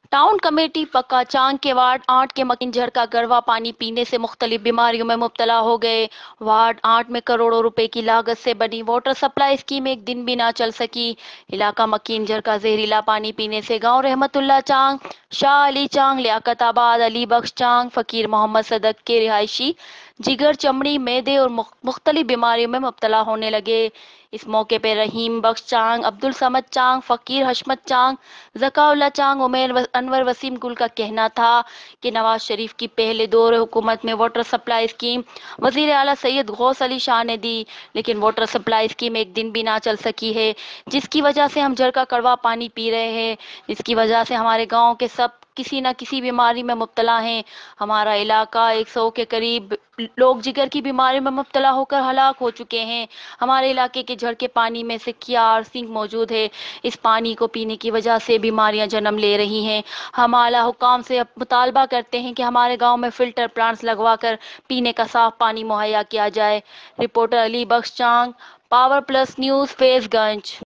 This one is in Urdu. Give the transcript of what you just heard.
ٹاؤن کمیٹی پکا چانگ کے وارڈ 8 کے مکین جھڑ کا گڑوا پانی پینے سے مختلف بیماریوں میں مبتلا ہو گئے۔ وارڈ 8 میں کروڑوں روپے کی لاگت سے بنی واٹر سپلائی اسکیم ایک دن بھی نہ چل سکی۔ علاقہ مکین جھڑ کا زہریلا پانی پینے سے گاؤں رحمت اللہ چانگ، شاہ علی چانگ، لیاقت آباد، علی بخش چانگ، فقیر محمد صدق کے رہائشی جگر، چمڑی، معدے اور مختلف بیماریوں میں مبتلا ہونے لگے۔ اس موقع پہ رحیم بخش چانگ، عبدالصمد چانگ، فقیر حشمت چانگ، ذکا اللہ چانگ، عمیر انور وسیم گل کا کہنا تھا کہ نواز شریف کی پہلے دور حکومت میں واٹر سپلائی اسکیم وزیر اعلیٰ سید غوث علی شاہ نے دی، لیکن واٹر سپلائی اسکیم ایک دن بھی نہ چل سکی ہے، جس کی وجہ سے ہم جھڑ کا کڑوا پانی پی رہے ہیں، جس کی وجہ سے ہمارے گاؤں کے سب کسی نہ کسی بیماری میں مبتلا ہیں۔ ہمارا علاقہ 100 کے قریب لوگ جگر کی بیماری میں مبتلا ہو کر ہلاک ہو چکے ہیں۔ ہمارے علاقے کے جھڑ کے پانی میں سکھیا اور سنک موجود ہے۔ اس پانی کو پینے کی وجہ سے بیماریاں جنم لے رہی ہیں۔ ہم اعلیٰ حکام سے مطالبہ کرتے ہیں کہ ہمارے گاؤں میں فلٹر پلانٹس لگوا کر پینے کا صاف پانی مہیا کیا جائے۔ Reporter Ali Bakhsh Chang, power plus news, Faiz گنج۔